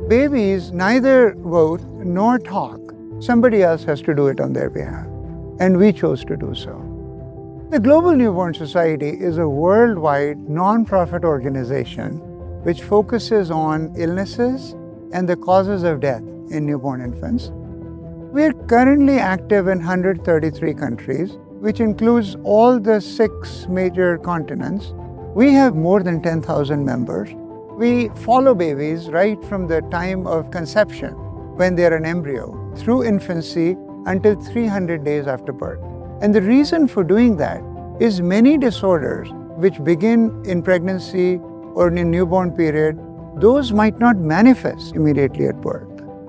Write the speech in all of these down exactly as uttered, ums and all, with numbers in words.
Babies neither vote nor talk. Somebody else has to do it on their behalf, and we chose to do so. The Global Newborn Society is a worldwide non-profit organization which focuses on illnesses and the causes of death in newborn infants. We are currently active in one hundred thirty-three countries, which includes all the six major continents. We have more than ten thousand members. We follow babies right from the time of conception, when they are an embryo, through infancy until three hundred days after birth. And the reason for doing that is many disorders which begin in pregnancy or in a newborn period, those might not manifest immediately at birth.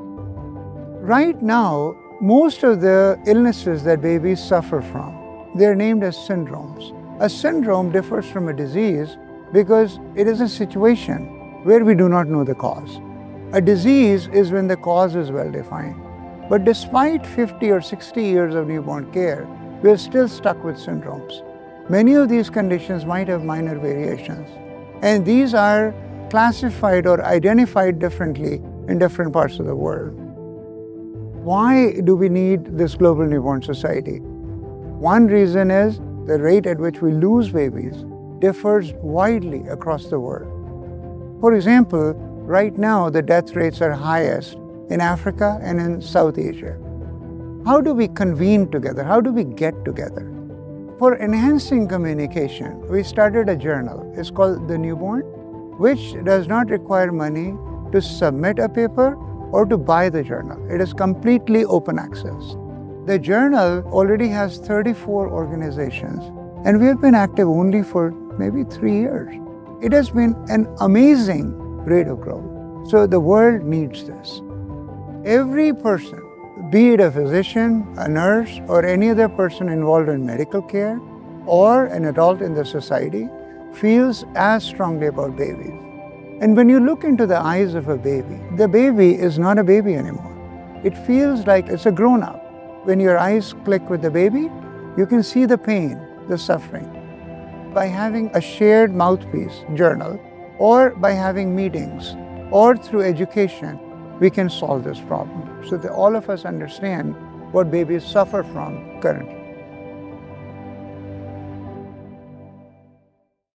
Right now, most of the illnesses that babies suffer from, they're named as syndromes. A syndrome differs from a disease because it is a situation where we do not know the cause. A disease is when the cause is well defined. But despite fifty or sixty years of newborn care, we are still stuck with syndromes. Many of these conditions might have minor variations, and these are classified or identified differently in different parts of the world. Why do we need this Global Newborn Society? One reason is the rate at which we lose babies differs widely across the world. For example, right now the death rates are highest in Africa and in South Asia. How do we convene together? How do we get together? For enhancing communication, we started a journal. It's called The Newborn, which does not require money to submit a paper or to buy the journal. It is completely open access. The journal already has thirty-four organizations, and we have been active only for maybe three years. It has been an amazing rate of growth. So the world needs this. Every person, be it a physician, a nurse, or any other person involved in medical care, or an adult in the society, feels as strongly about babies. And when you look into the eyes of a baby, the baby is not a baby anymore. It feels like it's a grown-up. When your eyes click with the baby, you can see the pain, the suffering. By having a shared mouthpiece journal, or by having meetings, or through education, we can solve this problem so that all of us understand what babies suffer from currently.